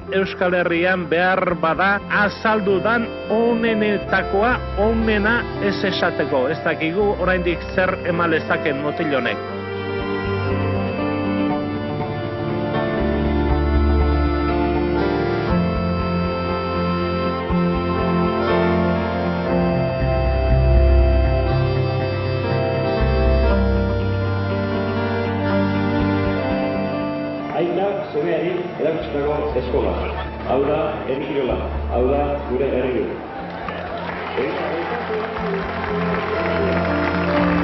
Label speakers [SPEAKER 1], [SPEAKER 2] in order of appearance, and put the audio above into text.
[SPEAKER 1] Euskal Herrian behar bada azaldudan onenetakoa onena ez esateko. Ez dakigu oraindik zer emalezaken mutil honek.
[SPEAKER 2] Semeari erakustako eskola. Hau da, herrikirola. Hau da, gure herri.